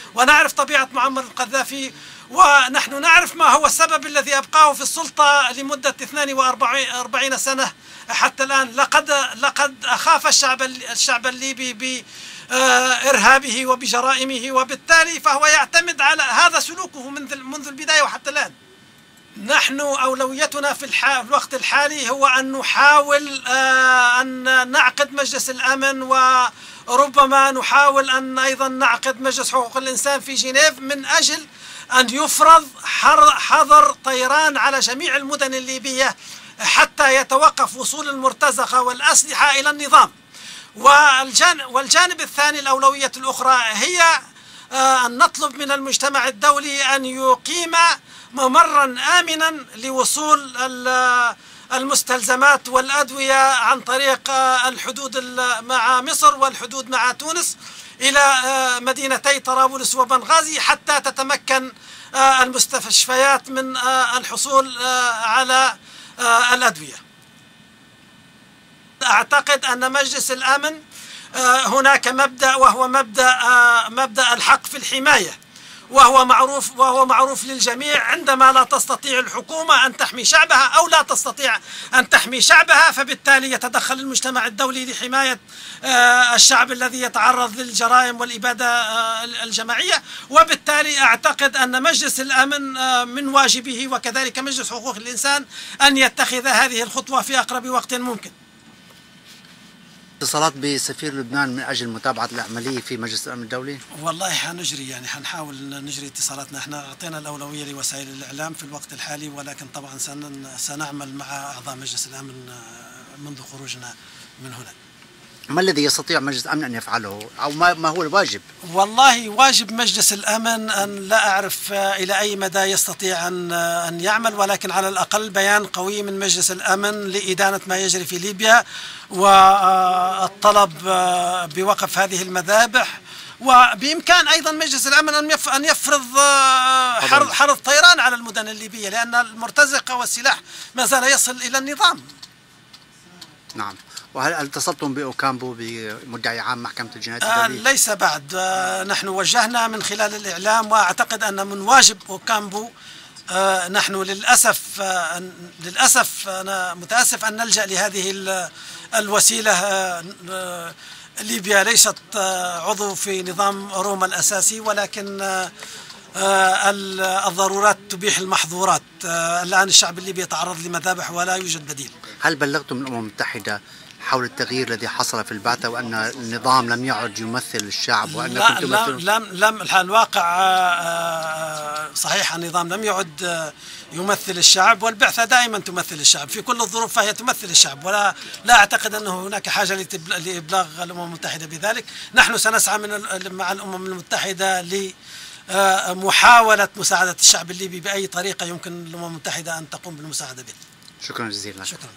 ونعرف طبيعة معمر القذافي، ونحن نعرف ما هو السبب الذي أبقاه في السلطة لمدة 42 سنة حتى الآن. لقد أخاف الشعب الليبي بإرهابه وبجرائمه، وبالتالي فهو يعتمد على هذا سلوكه منذ البداية وحتى الآن. نحن أولويتنا في الوقت الحالي هو أن نحاول أن نعقد مجلس الأمن، وربما نحاول أن أيضا نعقد مجلس حقوق الإنسان في جنيف من أجل أن يفرض حظر طيران على جميع المدن الليبية حتى يتوقف وصول المرتزقة والأسلحة إلى النظام. والجانب الثاني، الأولوية الأخرى، هي أن نطلب من المجتمع الدولي أن يقيم ممرا آمنا لوصول المستلزمات والأدوية عن طريق الحدود مع مصر والحدود مع تونس إلى مدينتي طرابلس وبنغازي، حتى تتمكن المستشفيات من الحصول على الأدوية. أعتقد أن مجلس الأمن هناك مبدأ، وهو مبدأ الحق في الحماية، وهو معروف للجميع. عندما لا تستطيع الحكومة أن تحمي شعبها أو لا تستطيع أن تحمي شعبها، فبالتالي يتدخل المجتمع الدولي لحماية الشعب الذي يتعرض للجرائم والإبادة الجماعية. وبالتالي أعتقد أن مجلس الأمن من واجبه، وكذلك مجلس حقوق الإنسان، أن يتخذ هذه الخطوة في أقرب وقت ممكن. اتصالات بسفير لبنان من أجل متابعة العملية في مجلس الأمن الدولي؟ والله حنحاول نجري اتصالاتنا. احنا أعطينا الأولوية لوسائل الإعلام في الوقت الحالي، ولكن طبعا سنعمل مع أعضاء مجلس الأمن منذ خروجنا من هنا. ما الذي يستطيع مجلس الأمن أن يفعله، أو ما هو الواجب؟ والله واجب مجلس الأمن أن لا أعرف إلى أي مدى يستطيع أن يعمل، ولكن على الأقل بيان قوي من مجلس الأمن لإدانة ما يجري في ليبيا، والطلب بوقف هذه المذابح. وبإمكان أيضا مجلس الأمن أن يفرض حرب طيران على المدن الليبية، لأن المرتزقة والسلاح ما زال يصل إلى النظام. نعم. وهل اتصلتم بأوكامبو بمدعي عام محكمة الجنايات الدولية؟ ليس بعد. نحن وجهنا من خلال الإعلام، وأعتقد أن من واجب أوكامبو. نحن للأسف أنا متأسف أن نلجأ لهذه الوسيلة. ليبيا ليست عضو في نظام روما الأساسي، ولكن الضرورات تبيح المحظورات. الآن الشعب الليبي يتعرض لمذابح ولا يوجد بديل. هل بلغتم الأمم المتحدة حول التغيير الذي حصل في البعثة، وأن النظام لم يعد يمثل الشعب، وأنكم تمثلون؟ لم الواقع صحيح، النظام لم يعد يمثل الشعب، والبعثة دائما تمثل الشعب في كل الظروف، فهي تمثل الشعب، لا أعتقد أنه هناك حاجة لإبلاغ الأمم المتحدة بذلك. نحن سنسعى مع الأمم المتحدة لمحاولة مساعدة الشعب الليبي بأي طريقة يمكن الأمم المتحدة أن تقوم بالمساعدة به. شكرا جزيلا. شكرا.